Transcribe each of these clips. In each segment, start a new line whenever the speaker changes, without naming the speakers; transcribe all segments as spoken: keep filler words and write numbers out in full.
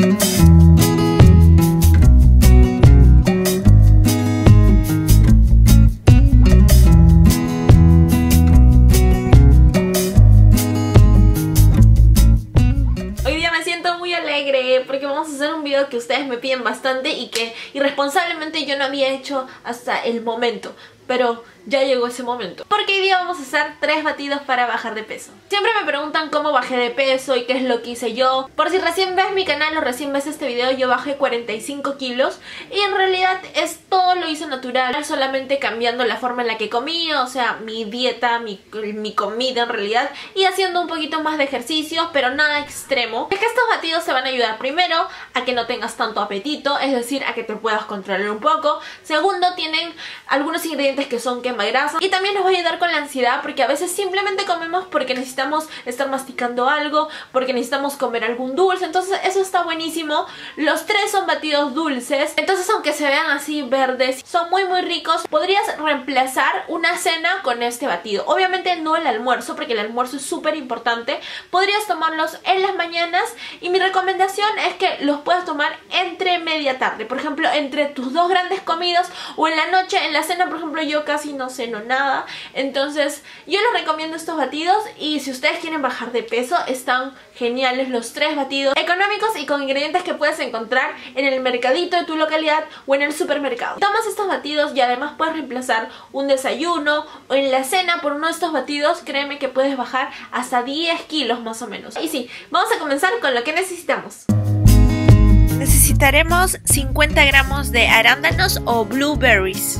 Porque vamos a hacer un video que ustedes me piden bastante y que irresponsablemente yo no había hecho hasta el momento, pero ya llegó ese momento. Porque hoy día vamos a hacer tres batidos para bajar de peso. Siempre me preguntan cómo bajé de peso y qué es lo que hice yo. Por si recién ves mi canal o recién ves este video, yo bajé cuarenta y cinco kilos y en realidad es todo lo hice natural, solamente cambiando la forma en la que comía, o sea, mi dieta, mi, mi comida en realidad, y haciendo un poquito más de ejercicios, pero nada extremo. Es que estos batidos te van a ayudar primero a que no tengas tanto apetito, es decir, a que te puedas controlar un poco. Segundo, tienen algunos ingredientes que son quemagrasa y también nos va a ayudar con la ansiedad, porque a veces simplemente comemos porque necesitamos estar masticando algo, porque necesitamos comer algún dulce, entonces eso está buenísimo. Los tres son batidos dulces, entonces aunque se vean así verdes, son muy muy ricos. Podrías reemplazar una cena con este batido, obviamente no el almuerzo, porque el almuerzo es súper importante. Podrías tomarlos en las mañanas y mi recomendación es que los puedas tomar entre media tarde, por ejemplo entre tus dos grandes comidas, o en la noche. En la cena, por ejemplo, yo casi no ceno nada, entonces yo les recomiendo estos batidos. Y si ustedes quieren bajar de peso, están geniales los tres batidos, económicos y con ingredientes que puedes encontrar en el mercadito de tu localidad o en el supermercado. Tomas estos batidos y además puedes reemplazar un desayuno o en la cena por uno de estos batidos. Créeme que puedes bajar hasta diez kilos más o menos. Y sí, vamos a comenzar con lo que necesitamos. Necesitaremos cincuenta gramos de arándanos o blueberries,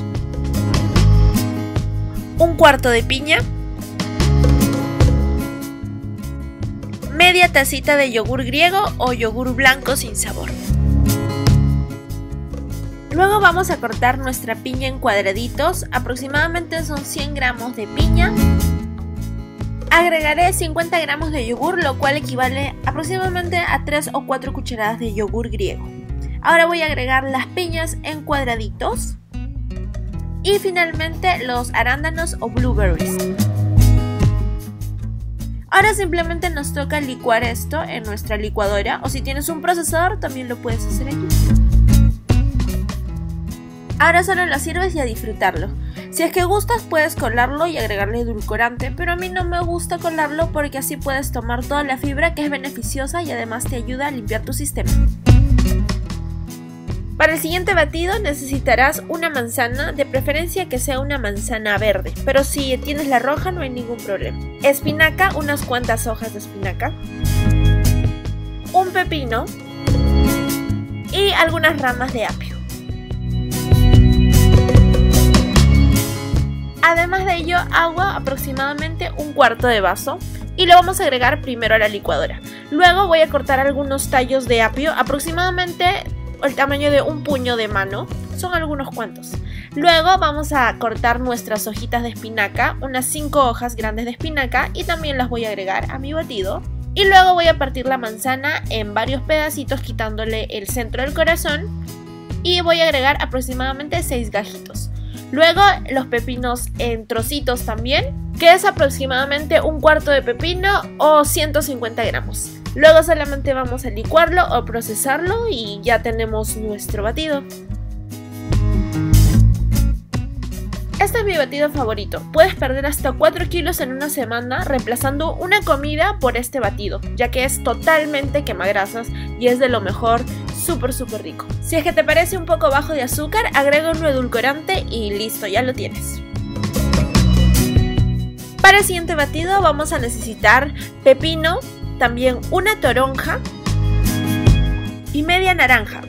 un cuarto de piña, media tacita de yogur griego o yogur blanco sin sabor. Luego vamos a cortar nuestra piña en cuadraditos, aproximadamente son cien gramos de piña. Agregaré cincuenta gramos de yogur, lo cual equivale aproximadamente a tres o cuatro cucharadas de yogur griego. Ahora voy a agregar las piñas en cuadraditos y finalmente los arándanos o blueberries. Ahora simplemente nos toca licuar esto en nuestra licuadora, o si tienes un procesador también lo puedes hacer aquí. Ahora solo lo sirves y a disfrutarlo. Si es que gustas puedes colarlo y agregarle edulcorante, pero a mí no me gusta colarlo porque así puedes tomar toda la fibra, que es beneficiosa y además te ayuda a limpiar tu sistema. Para el siguiente batido necesitarás una manzana, de preferencia que sea una manzana verde, pero si tienes la roja no hay ningún problema. Espinaca, unas cuantas hojas de espinaca, un pepino y algunas ramas de apio. Además de ello, agua, aproximadamente un cuarto de vaso, y lo vamos a agregar primero a la licuadora. Luego voy a cortar algunos tallos de apio, aproximadamente el tamaño de un puño de mano, son algunos cuantos. Luego vamos a cortar nuestras hojitas de espinaca, unas cinco hojas grandes de espinaca, y también las voy a agregar a mi batido. Y luego voy a partir la manzana en varios pedacitos, quitándole el centro del corazón, y voy a agregar aproximadamente seis gajitos. Luego los pepinos en trocitos también, que es aproximadamente un cuarto de pepino o ciento cincuenta gramos. Luego solamente vamos a licuarlo o procesarlo y ya tenemos nuestro batido. Este es mi batido favorito. Puedes perder hasta cuatro kilos en una semana reemplazando una comida por este batido, ya que es totalmente quemagrasas y es de lo mejor, súper súper rico. Si es que te parece un poco bajo de azúcar, agrega un edulcorante y listo, ya lo tienes. Para el siguiente batido vamos a necesitar pepino, también una toronja y media naranja.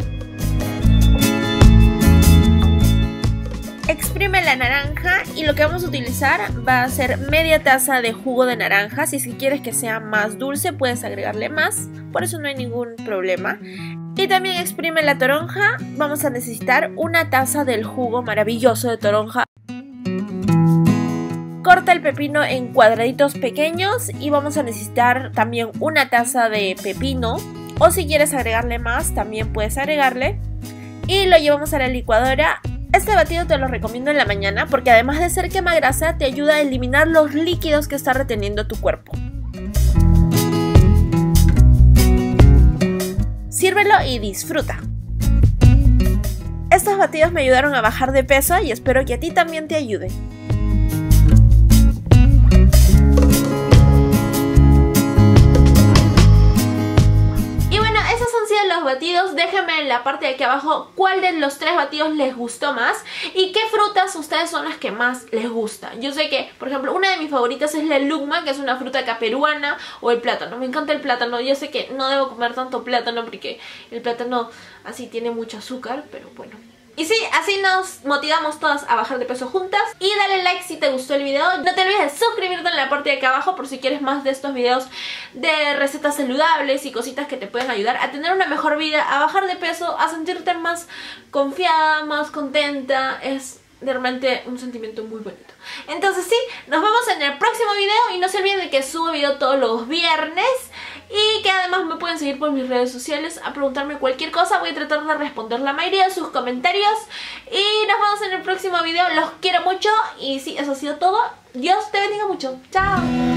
Exprime la naranja y lo que vamos a utilizar va a ser media taza de jugo de naranja. Si es que quieres que sea más dulce puedes agregarle más, por eso no hay ningún problema. Y también exprime la toronja, vamos a necesitar una taza del jugo maravilloso de toronja. Corta el pepino en cuadraditos pequeños y vamos a necesitar también una taza de pepino, o si quieres agregarle más también puedes agregarle, y lo llevamos a la licuadora. Este batido te lo recomiendo en la mañana porque además de ser quemagrasa te ayuda a eliminar los líquidos que está reteniendo tu cuerpo. sírvelo y disfruta. Estos batidos me ayudaron a bajar de peso y espero que a ti también te ayuden. Y bueno, esos han sido los batidos. Déjenme en la parte de aquí abajo cuál de los tres batidos les gustó más y qué frutas ustedes son las que más les gustan. Yo sé que, por ejemplo, una de mis favoritas es la lucma, que es una fruta acá peruana, o el plátano. Me encanta el plátano. Yo sé que no debo comer tanto plátano porque el plátano así tiene mucho azúcar, pero bueno. Y sí, así nos motivamos todas a bajar de peso juntas. Y dale like si te gustó el video. No te olvides de suscribirte en la parte de acá abajo por si quieres más de estos videos de recetas saludables y cositas que te pueden ayudar a tener una mejor vida, a bajar de peso, a sentirte más confiada, más contenta. Es realmente un sentimiento muy bonito. Entonces sí, nos vemos en el próximo video y no se olviden de que subo video todos los viernes y que además me pueden seguir por mis redes sociales a preguntarme cualquier cosa. Voy a tratar de responder la mayoría de sus comentarios y nos vemos en el próximo video. Los quiero mucho y sí, eso ha sido todo. Dios te bendiga mucho. Chao.